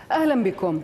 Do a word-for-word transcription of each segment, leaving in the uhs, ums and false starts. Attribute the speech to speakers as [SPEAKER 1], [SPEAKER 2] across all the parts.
[SPEAKER 1] أهلا بكم.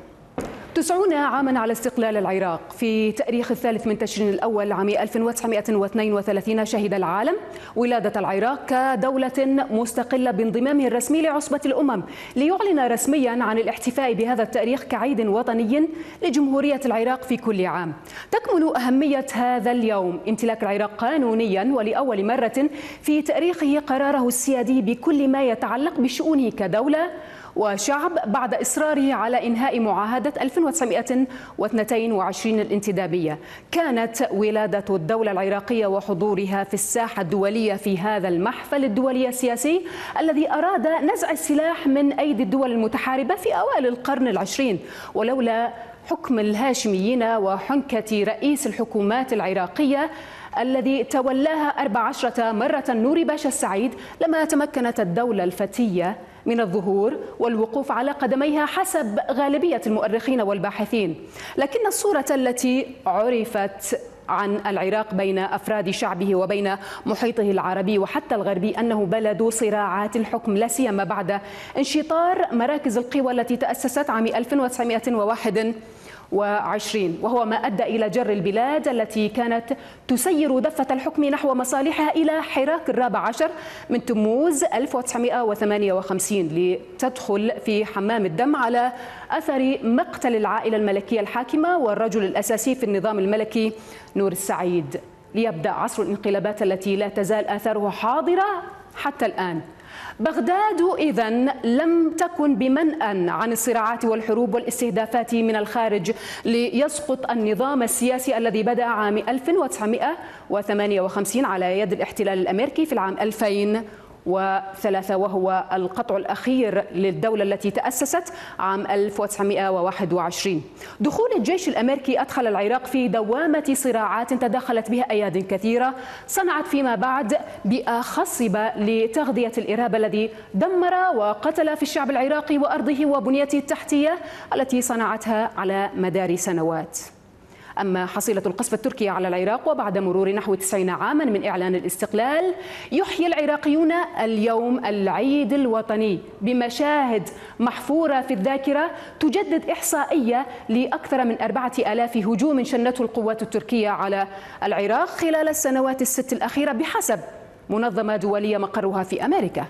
[SPEAKER 1] تسعون عاما على استقلال العراق. في تاريخ الثالث من تشرين الأول عام ألف وتسعمئة واثنين وثلاثين شهد العالم ولادة العراق كدولة مستقلة بانضمامه الرسمي لعصبة الأمم، ليعلن رسميا عن الاحتفاء بهذا التاريخ كعيد وطني لجمهورية العراق في كل عام. تكمن أهمية هذا اليوم امتلاك العراق قانونيا ولأول مرة في تاريخه قراره السيادي بكل ما يتعلق بشؤونه كدولة وشعب بعد إصراره على إنهاء معاهدة ألف وتسعمئة واثنين وعشرين الانتدابية. كانت ولادة الدولة العراقية وحضورها في الساحة الدولية في هذا المحفل الدولي السياسي الذي أراد نزع السلاح من أيدي الدول المتحاربة في أوائل القرن العشرين، ولولا حكم الهاشميين وحنكة رئيس الحكومات العراقية الذي تولاها أربع عشرة مرة نوري باشا السعيد لما تمكنت الدولة الفتية من الظهور والوقوف على قدميها حسب غالبية المؤرخين والباحثين. لكن الصورة التي عرفت عن العراق بين أفراد شعبه وبين محيطه العربي وحتى الغربي أنه بلد صراعات الحكم، لا سيما بعد انشطار مراكز القوى التي تأسست عام ألف وتسعمئة وواحد وعشرين، وهو ما أدى إلى جر البلاد التي كانت تسير دفة الحكم نحو مصالحها إلى حراك الرابع عشر من تموز ألف وتسعمئة وثمانية وخمسين لتدخل في حمام الدم على أثر مقتل العائلة الملكية الحاكمة والرجل الأساسي في النظام الملكي نور السعيد، ليبدأ عصر الانقلابات التي لا تزال آثارها حاضرة حتى الآن. بغداد إذن لم تكن بمنأى عن الصراعات والحروب والاستهدافات من الخارج ليسقط النظام السياسي الذي بدأ عام ألف وتسعمئة وثمانية وخمسين على يد الاحتلال الأمريكي في العام ألفين وثلاثة، وهو القطع الأخير للدولة التي تأسست عام ألف وتسعمئة وواحد وعشرين. دخول الجيش الأمريكي أدخل العراق في دوامة صراعات تدخلت بها أياد كثيرة صنعت فيما بعد بيئة خصبة لتغذية الإرهاب الذي دمر وقتل في الشعب العراقي وأرضه وبنيته التحتية التي صنعتها على مدار سنوات. أما حصيلة القصف التركي على العراق، وبعد مرور نحو تسعين عاما من إعلان الاستقلال يحيي العراقيون اليوم العيد الوطني بمشاهد محفورة في الذاكرة تجدد إحصائية لأكثر من أربعة آلاف هجوم شنته القوات التركية على العراق خلال السنوات الست الأخيرة بحسب منظمة دولية مقرها في أمريكا.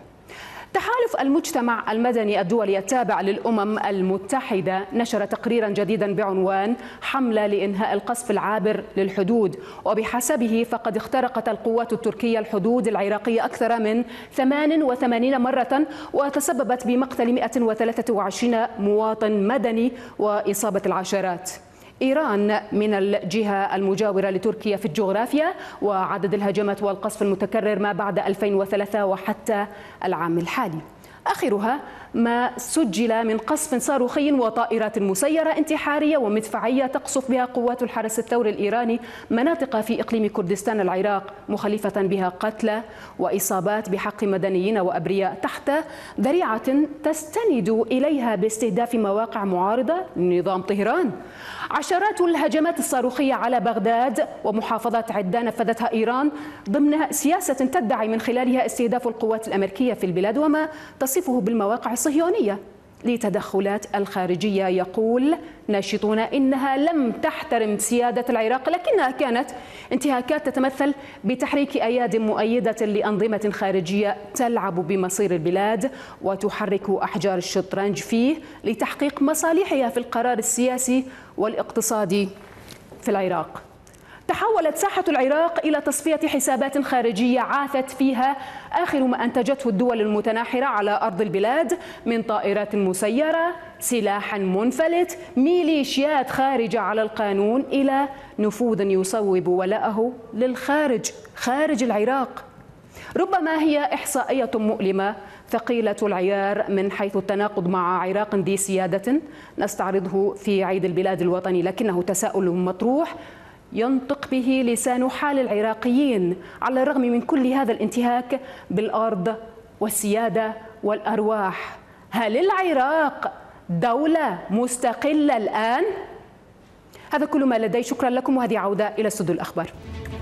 [SPEAKER 1] تحالف المجتمع المدني الدولي التابع للأمم المتحدة نشر تقريرا جديدا بعنوان حملة لإنهاء القصف العابر للحدود، وبحسبه فقد اخترقت القوات التركية الحدود العراقية أكثر من ثمان وثمانين مرة وتسببت بمقتل مئة وثلاثة وعشرين مواطن مدني وإصابة العشرات. إيران من الجهة المجاورة لتركيا في الجغرافيا وعدد الهجمات والقصف المتكرر ما بعد ألفين وثلاثة وحتى العام الحالي، آخرها ما سجل من قصف صاروخي وطائرات مسيرة انتحارية ومدفعية تقصف بها قوات الحرس الثوري الإيراني مناطق في إقليم كردستان العراق، مخلفة بها قتلى وإصابات بحق مدنيين وأبرياء تحت ذريعة تستند إليها باستهداف مواقع معارضة لنظام طهران. عشرات الهجمات الصاروخية على بغداد ومحافظات عدة نفذتها إيران ضمن سياسة تدعي من خلالها استهداف القوات الأمريكية في البلاد وما تصفه بالمواقع الصهيونية لتدخلات الخارجية. يقول ناشطون إنها لم تحترم سيادة العراق، لكنها كانت انتهاكات تتمثل بتحريك أياد مؤيدة لأنظمة خارجية تلعب بمصير البلاد وتحرك أحجار الشطرنج فيه لتحقيق مصالحها في القرار السياسي والاقتصادي في العراق. تحولت ساحة العراق إلى تصفية حسابات خارجية عاثت فيها آخر ما أنتجته الدول المتناحرة على أرض البلاد من طائرات مسيرة، سلاح منفلت، ميليشيات خارجة على القانون، إلى نفوذ يصوب ولاءه للخارج خارج العراق. ربما هي إحصائية مؤلمة ثقيلة العيار من حيث التناقض مع عراق ذي سيادة نستعرضه في عيد البلاد الوطني، لكنه تساؤل مطروح ينطق به لسان حال العراقيين على الرغم من كل هذا الانتهاك بالأرض والسيادة والأرواح. هل العراق دولة مستقلة الآن؟ هذا كل ما لدي، شكرا لكم، وهذه عودة إلى استوديو الأخبار.